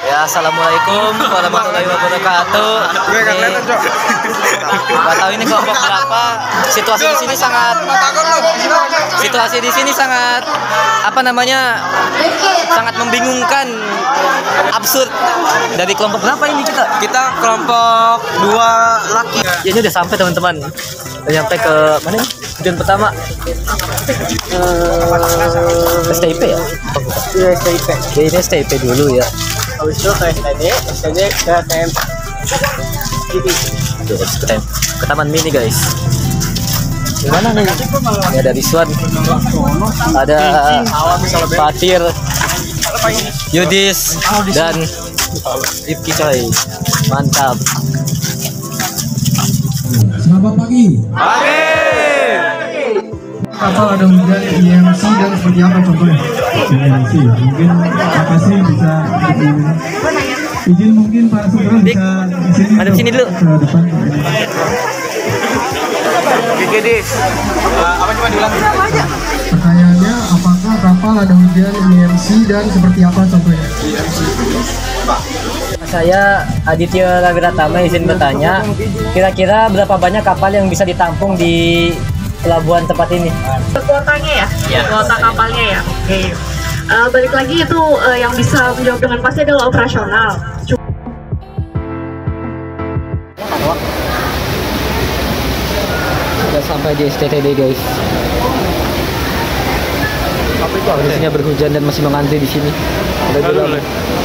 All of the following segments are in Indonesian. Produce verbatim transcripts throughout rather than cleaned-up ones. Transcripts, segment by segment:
Ya, assalamualaikum warahmatullahi wabarakatuh. Nggak tahu ini kelompok berapa. Situasi di sini sangat, situasi di sini sangat apa namanya, sangat membingungkan, absurd. Dari kelompok berapa ini kita? Kita kelompok dua laki. Ya, ini udah sampai teman-teman. Udah nyampe ke mana nih? Tujuan pertama. Uh, S T I P ya? Iya, S T I P. Ya, ini S T I P dulu ya. Habis itu ke S T D, S T D ke T M. Oke, ke, ke Taman Mini guys. Gimana nih? Ini ada Rizwan, ada Fatir, Yudis, dan Rifki coy. Mantap. Selamat pagi. Pagi. Kapal ada hujan I M C dan seperti apa contohnya? I M C mungkin apa sih bisa izin, izin mungkin Pak Sugeng bisa di sini. Ada di sini dulu. Ke depan. Gigidis. Apa cuma diulang? Pertanyaannya, apakah kapal ada hujan I M C dan seperti apa contohnya? Saya Aditya Rawiratama izin bertanya, kira-kira berapa banyak kapal yang bisa ditampung di pelabuhan tempat ini? Kuotanya ya? Ya, kuota kapalnya ya? Oke. Uh, balik lagi itu uh, yang bisa menjawab dengan pasti adalah operasional. Sudah sampai di S T T D guys. Kondisinya berhujan dan masih mengantri di sini. Ada gelap.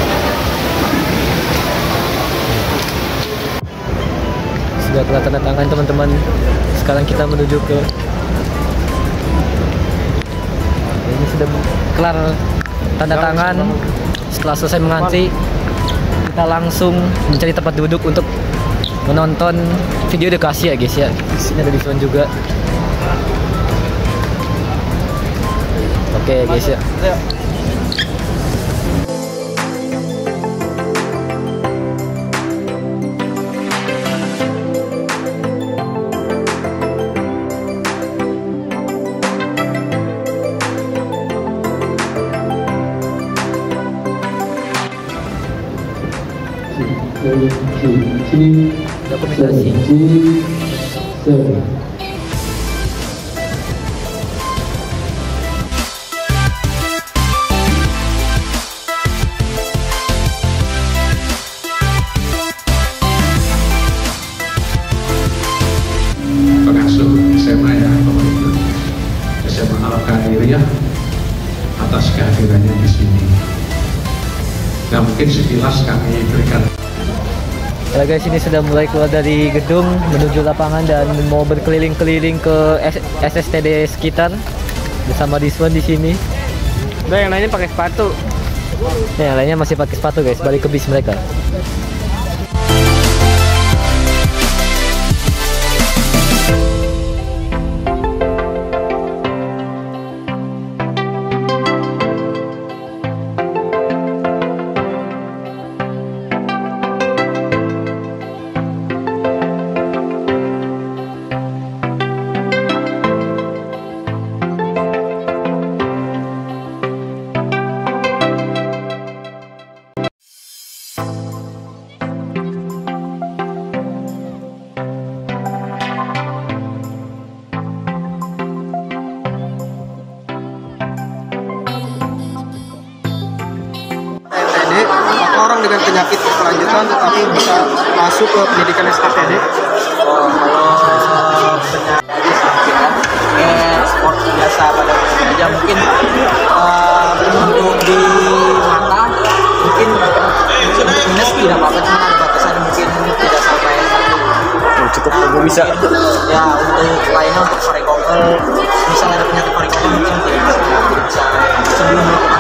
Sudah kelar tanda tangan teman-teman. Sekarang kita menuju ke, ini sudah kelar tanda tangan. Setelah selesai mengantri, kita langsung mencari tempat duduk untuk menonton video edukasi ya guys ya. Di sini ada Rizwan juga. Oke guys ya. Dokumentasi. Pengasuh S M A ya, pemerintah S M A Al-Khairiyah atas kehadirannya di sini. Nah, mungkin sekilas kami berikan. Ya guys, ini sudah mulai keluar dari gedung menuju lapangan dan mau berkeliling-keliling ke S S T D sekitar bersama Rizwan di sini. Udah, yang lainnya pakai sepatu. Ya, yang lainnya masih pakai sepatu guys, balik ke bis mereka. Orang dengan penyakit berkelanjutan tetapi bisa masuk ke pendidikan S T T D. Oh, kalau penyakit sakit kan, kayak sport biasa pada umumnya aja mungkin uh, untuk di mata mungkin untuk minus tidak apa-apa, cuma ada batasan mungkin tidak sampai satu. Oh, cukup gue bisa. Ya, untuk lainnya untuk varikokel, misalnya ada penyakit varikokel mungkin tidak bisa, tidak bisa sebelum melakukan